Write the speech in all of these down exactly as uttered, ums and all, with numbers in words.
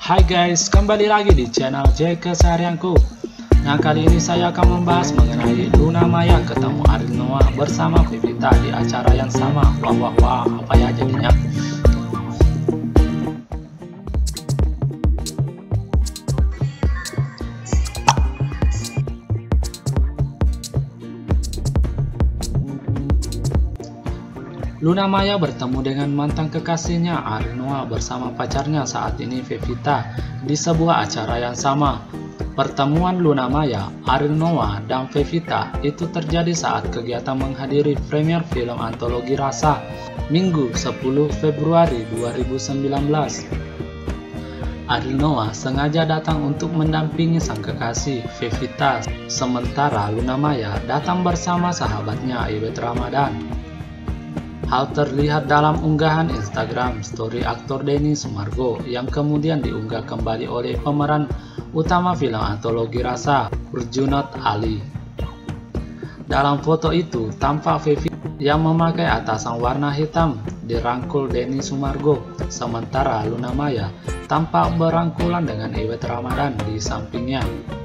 Hai guys, kembali lagi di channel J Keseharianku. Nah, kali ini saya akan membahas mengenai Luna Maya ketemu Ariel Noah bersama Vivita di acara yang sama. Wah wah wah, apa ya jadinya? Luna Maya bertemu dengan mantan kekasihnya Ariel Noah bersama pacarnya saat ini Vivita di sebuah acara yang sama. Pertemuan Luna Maya, Ariel Noah, dan Vivita itu terjadi saat kegiatan menghadiri premier film antologi Rasa Minggu sepuluh Februari dua ribu sembilan belas. Ariel Noah sengaja datang untuk mendampingi sang kekasih Vivita, sementara Luna Maya datang bersama sahabatnya Iwet Ramadan. Hal terlihat dalam unggahan Instagram story aktor Denny Sumargo yang kemudian diunggah kembali oleh pemeran utama film antologi Rasa, Herjunot Ali. Dalam foto itu tampak Vivi yang memakai atasan warna hitam dirangkul Denny Sumargo, sementara Luna Maya tampak berangkulan dengan Iwet Ramadan di sampingnya.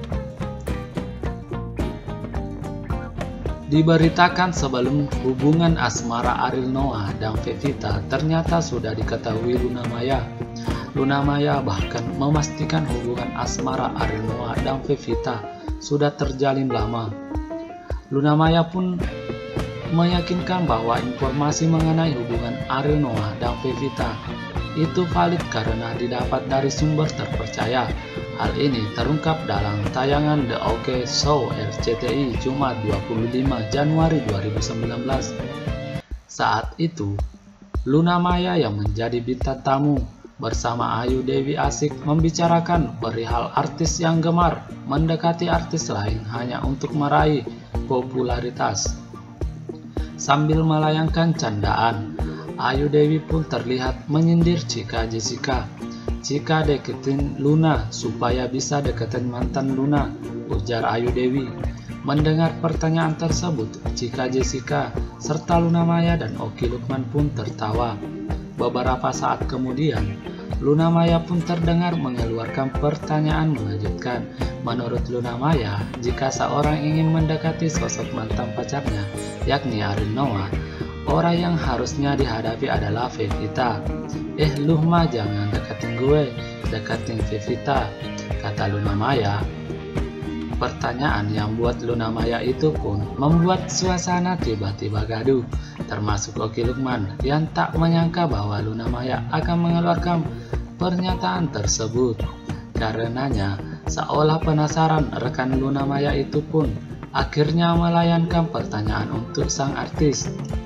Diberitakan sebelum hubungan asmara Ariel Noah dan Vivita ternyata sudah diketahui Luna Maya. Luna Maya bahkan memastikan hubungan asmara Ariel Noah dan Vivita sudah terjalin lama. Luna Maya pun meyakinkan bahwa informasi mengenai hubungan Ariel Noah dan Vivita itu valid karena didapat dari sumber terpercaya. Hal ini terungkap dalam tayangan The OK Show R C T I Jumat dua puluh lima Januari dua ribu sembilan belas. Saat itu, Luna Maya yang menjadi bintang tamu bersama Ayu Dewi Asik membicarakan perihal artis yang gemar mendekati artis lain hanya untuk meraih popularitas. Sambil melayangkan candaan, Ayu Dewi pun terlihat menyindir jika Jessica Jika deketin Luna supaya bisa deketin mantan Luna, ujar Ayu Dewi. Mendengar pertanyaan tersebut, Jika Jessica serta Luna Maya dan Oki Lukman pun tertawa. Beberapa saat kemudian, Luna Maya pun terdengar mengeluarkan pertanyaan mengejutkan. Menurut Luna Maya, jika seorang ingin mendekati sosok mantan pacarnya, yakni Ariel Noah, orang yang harusnya dihadapi adalah Vivita. Eh lu mah jangan deketin gue, deketin Vivita, kata Luna Maya. Pertanyaan yang buat Luna Maya itu pun membuat suasana tiba-tiba gaduh, termasuk Oki Lukman yang tak menyangka bahwa Luna Maya akan mengeluarkan pernyataan tersebut. Karenanya, seolah penasaran, rekan Luna Maya itu pun akhirnya melayangkan pertanyaan untuk sang artis,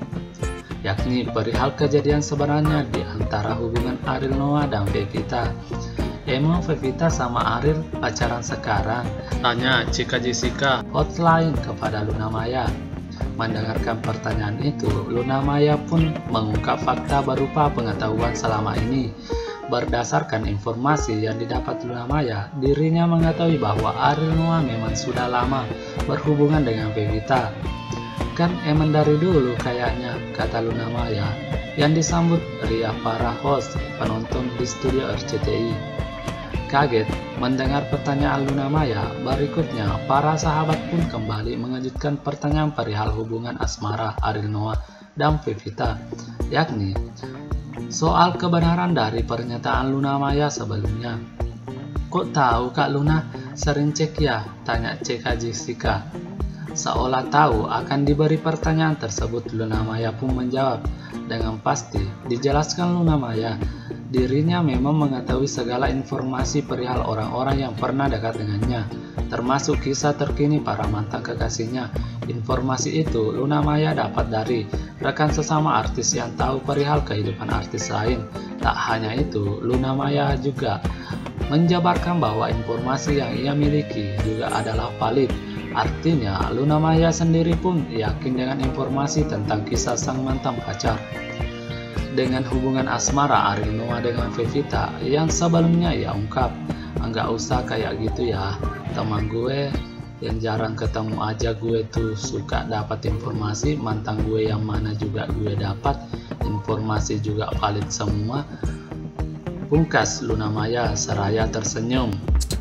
yakni perihal kejadian sebenarnya di antara hubungan Ariel Noah dan Vivita. Emang Vivita sama Ariel pacaran sekarang? Tanya Cika Jessica hotline kepada Luna Maya. Mendengarkan pertanyaan itu, Luna Maya pun mengungkap fakta berupa pengetahuan selama ini. Berdasarkan informasi yang didapat Luna Maya, dirinya mengetahui bahwa Ariel Noah memang sudah lama berhubungan dengan Vivita. Kan emang dari dulu kayaknya, kata Luna Maya, yang disambut Ria para host penonton di studio R C T I. Kaget mendengar pertanyaan Luna Maya, berikutnya para sahabat pun kembali mengejutkan pertanyaan perihal hubungan asmara Ariel Noah dan Vivita, yakni soal kebenaran dari pernyataan Luna Maya sebelumnya. Kok tahu Kak Luna? Sering cek ya? Tanya Cika Jessica. Seolah tahu akan diberi pertanyaan tersebut, Luna Maya pun menjawab dengan pasti. Dijelaskan Luna Maya, dirinya memang mengetahui segala informasi perihal orang-orang yang pernah dekat dengannya, termasuk kisah terkini para mantan kekasihnya. Informasi itu Luna Maya dapat dari rekan sesama artis yang tahu perihal kehidupan artis lain. Tak hanya itu, Luna Maya juga menjabarkan bahwa informasi yang ia miliki juga adalah valid. Artinya, Luna Maya sendiri pun yakin dengan informasi tentang kisah sang mantan pacar. Dengan hubungan asmara Ariel Noah dengan Vivita yang sebelumnya ia ungkap, "Enggak usah kayak gitu ya, teman gue yang jarang ketemu aja gue tuh suka dapat informasi, mantan gue yang mana juga gue dapat informasi juga valid semua. Pungkas Luna Maya seraya tersenyum.